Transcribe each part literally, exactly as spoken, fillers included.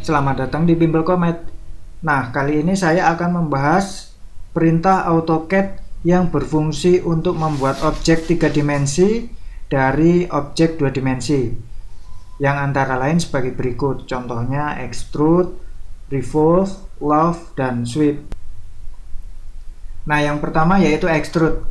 Selamat datang di Bimbel Comet. Nah, kali ini saya akan membahas perintah AutoCAD yang berfungsi untuk membuat objek tiga dimensi dari objek dua dimensi, yang antara lain sebagai berikut. Contohnya extrude, revolve, loft, dan sweep. Nah, yang pertama yaitu extrude.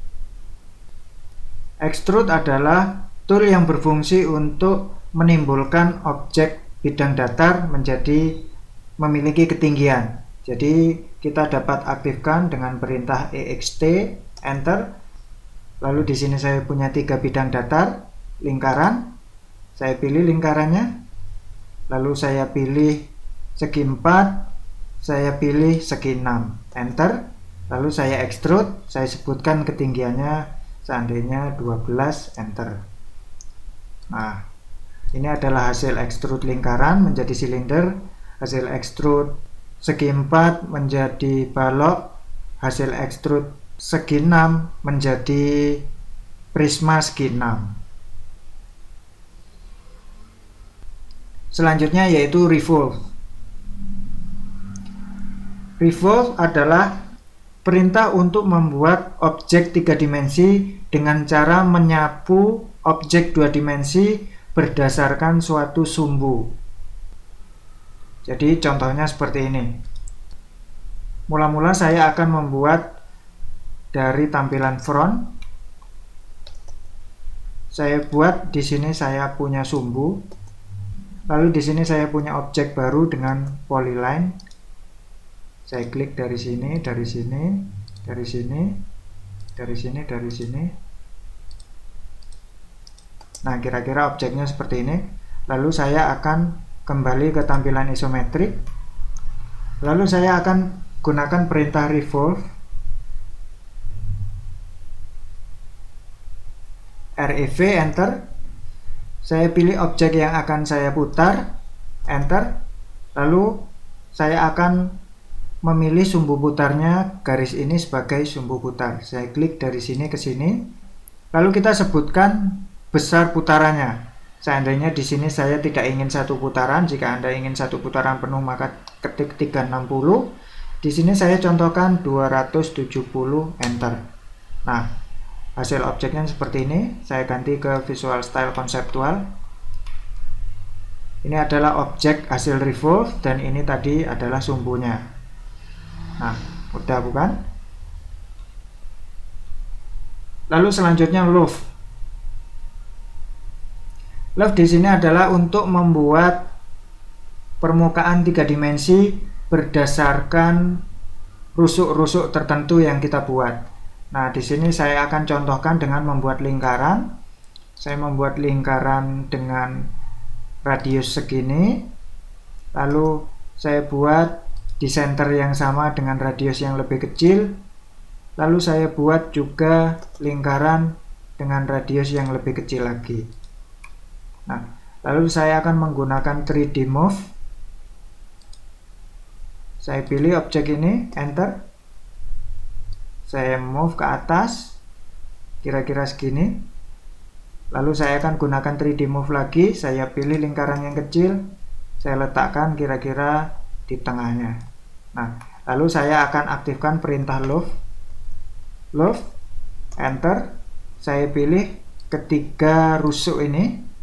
Extrude adalah tool yang berfungsi untuk menimbulkan objek bidang datar menjadi memiliki ketinggian. Jadi kita dapat aktifkan dengan perintah E X T, enter. Lalu di sini saya punya tiga bidang datar, lingkaran. Saya pilih lingkarannya. Lalu saya pilih segi empat, saya pilih segi enam, enter. Lalu saya extrude, saya sebutkan ketinggiannya seandainya dua belas, enter. Nah, ini adalah hasil extrude lingkaran menjadi silinder, hasil extrude segi empat menjadi balok, hasil extrude segi enam menjadi prisma segi enam. Selanjutnya yaitu revolve. Revolve adalah perintah untuk membuat objek tiga dimensi dengan cara menyapu objek dua dimensi berdasarkan suatu sumbu. Jadi contohnya seperti ini. Mula-mula saya akan membuat dari tampilan front. Saya buat di sini saya punya sumbu. Lalu di sini saya punya objek baru dengan polyline. Saya klik dari sini, dari sini, dari sini, dari sini, dari sini. Nah, kira-kira objeknya seperti ini. Lalu saya akan kembali ke tampilan isometrik. Lalu saya akan gunakan perintah revolve. R E V, enter. Saya pilih objek yang akan saya putar, enter. Lalu saya akan memilih sumbu putarnya, garis ini sebagai sumbu putar. Saya klik dari sini ke sini. Lalu kita sebutkan besar putarannya. Seandainya di sini saya tidak ingin satu putaran, jika Anda ingin satu putaran penuh maka ketik tiga ratus enam puluh. Di sini saya contohkan dua ratus tujuh puluh, enter. Nah, hasil objeknya seperti ini. Saya ganti ke visual style konseptual. Ini adalah objek hasil revolve dan ini tadi adalah sumbunya. Nah, mudah bukan? Lalu selanjutnya loft. Loft di sini adalah untuk membuat permukaan tiga dimensi berdasarkan rusuk-rusuk tertentu yang kita buat. Nah, di sini saya akan contohkan dengan membuat lingkaran. Saya membuat lingkaran dengan radius segini. Lalu saya buat di center yang sama dengan radius yang lebih kecil. Lalu saya buat juga lingkaran dengan radius yang lebih kecil lagi. Nah, lalu saya akan menggunakan tiga D move. Saya pilih objek ini, enter. Saya move ke atas, kira-kira segini. Lalu saya akan gunakan tiga D move lagi. Saya pilih lingkaran yang kecil, saya letakkan kira-kira di tengahnya. Nah, lalu saya akan aktifkan perintah loft. Loft, enter. Saya pilih ketiga rusuk ini,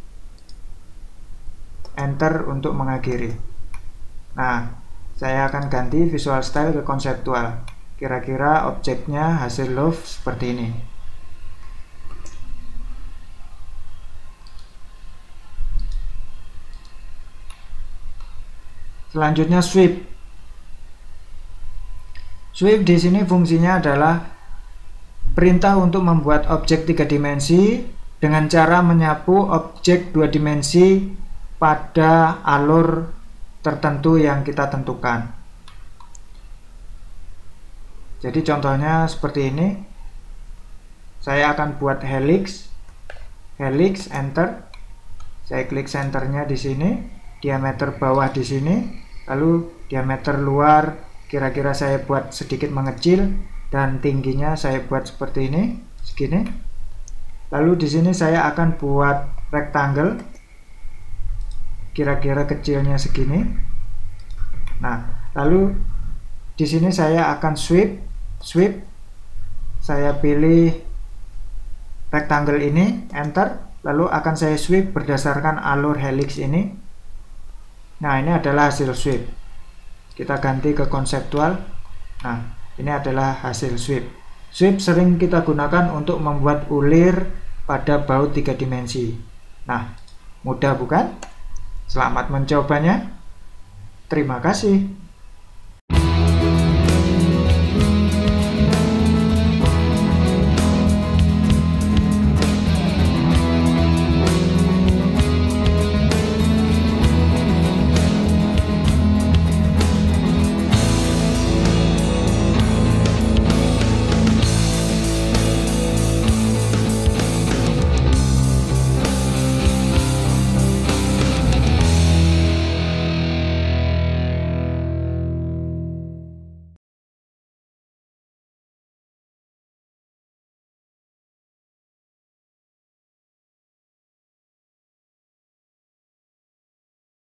enter untuk mengakhiri. Nah, saya akan ganti visual style ke konseptual. Kira-kira objeknya hasil loft seperti ini. Selanjutnya sweep. Sweep di sini fungsinya adalah perintah untuk membuat objek tiga dimensi dengan cara menyapu objek dua dimensi pada alur tertentu yang kita tentukan. Jadi contohnya seperti ini. Saya akan buat helix. Helix, enter. Saya klik centernya di sini, diameter bawah di sini, lalu diameter luar kira-kira saya buat sedikit mengecil dan tingginya saya buat seperti ini, segini. Lalu di sini saya akan buat rectangle. Kira-kira kecilnya segini. Nah, lalu di sini saya akan sweep, sweep, saya pilih rectangle ini, enter, lalu akan saya sweep berdasarkan alur helix ini. Nah, ini adalah hasil sweep. Kita ganti ke konseptual. Nah, ini adalah hasil sweep. Sweep sering kita gunakan untuk membuat ulir pada baut tiga dimensi. Nah, mudah bukan? Selamat mencobanya. Terima kasih.